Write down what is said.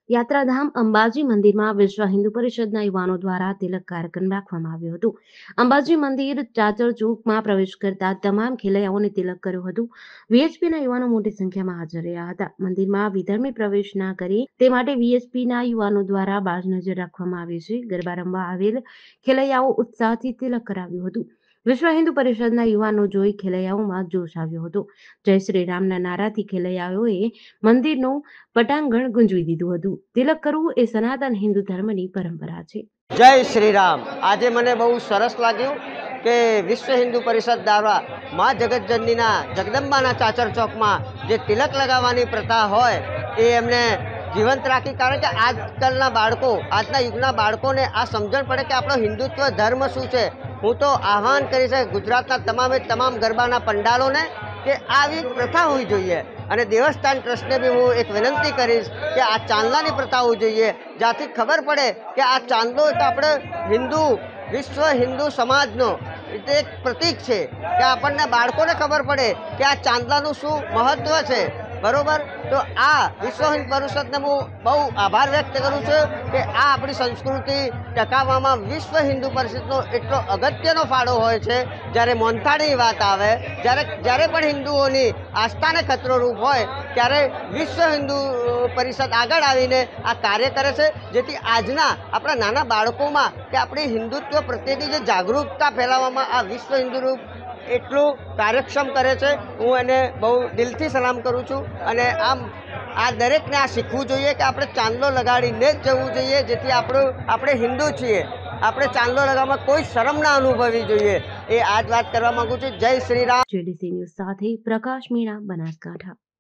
યાત્રાધામ અંબાજી મંદિરમાં વિશ્વ હિન્દુ પરિષદના યુવાનો દ્વારા તિલક કાર્યક્રમ રાખવામાં આવ્યો હતો. અંબાજી મંદિર ચાચર ચોકમાં પ્રવેશ કરતા તમામ ખેલૈયાઓને તિલક કર્યો હતું. વીએચપીના યુવાનો મોટી સંખ્યામાં હાજર રહ્યા હતા. મંદિરમાં વિધર્મી પ્રવેશ ના કરે તે માટે વીએચપીના યુવાનો દ્વારા બાજ નજર રાખવામાં આવી છે. ગરબા રમવા આવેલ ખેલૈયાઓ ઉત્સાહથી તિલક કરાવ્યું હતું. વિશ્વ હિન્દુ પરિષદના યુવાનો જોઈ ખેલૈયાઓમાં જોશ આવ્યો હતો. જય શ્રી રામના નારાથી ખેલૈયાઓએ મંદિરનું પટાંગણ ગુંજવી દીધું હતું. તિલક કરવું એ સનાતન હિન્દુ ધર્મની પરંપરા છે. જય શ્રી રામ. આજે મને બહુ સરસ લાગ્યું કે વિશ્વ હિન્દુ પરિષદ દ્વારા મા જગતજનનીના જગદંબાના ચાચર ચોકમાં જે તિલક લગાવવાની પ્રથા હોય એ એમને જીવંત રાખી. કારણ કે આજકાલના બાળકો, આજના યુગના બાળકોને આ સમજણ પડે કે આપણો હિન્દુત્વ ધર્મ શું છે. હું તો આહ્વાન કરીશ ગુજરાતના તમામ ગરબાના પંડાલોને કે આવી પ્રથા હોવી જોઈએ. અને દેવસ્થાન ટ્રસ્ટને બી હું એક વિનંતી કરીશ કે આ ચાંદલાની પ્રથા હોવી જોઈએ, જ્યાંથી ખબર પડે કે આ ચાંદલો તો આપણે વિશ્વ હિન્દુ સમાજનો એક પ્રતીક છે, કે આપણને બાળકોને ખબર પડે કે આ ચાંદલાનું શું મહત્ત્વ છે. બરોબર. તો આ વિશ્વ હિન્દુ પરિષદને હું બહુ આભાર વ્યક્ત કરું છું કે આ આપણી સંસ્કૃતિ ટકાવવામાં વિશ્વ હિન્દુ પરિષદનો એટલો અગત્યનો ફાળો હોય છે. જ્યારે મોનથાળીની વાત આવે, જ્યારે પણ હિન્દુઓની આસ્થાને ખતરોરૂપ હોય ત્યારે વિશ્વ હિન્દુ પરિષદ આગળ આવીને આ કાર્ય કરે છે, જેથી આજના આપણા નાના બાળકોમાં કે આપણી હિન્દુત્વ પ્રત્યેની જે જાગૃતતા ફેલાવવામાં આ વિશ્વ હિન્દુ એટલું કાર્યક્ષમ કરે છે. હું એને બહુ દિલથી સલામ કરું છું. અને આ દરેકને આ શીખવું જોઈએ કે આપણે ચાંદલો લગાડીને જ જવું જોઈએ, જેથી આપણે હિન્દુ છીએ, આપણે ચાંદલો લગાવવામાં કોઈ શરમ ના અનુભવવી જોઈએ. એ આ જ વાત કરવા માંગુ છું. જય શ્રી રામ. જેડીસી ન્યૂઝ સાથે પ્રકાશ મીણા, બનાસકાંઠા.